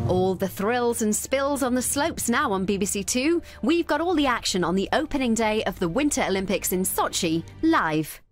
All the thrills and spills on the slopes now on BBC2. We've got all the action on the opening day of the Winter Olympics in Sochi live.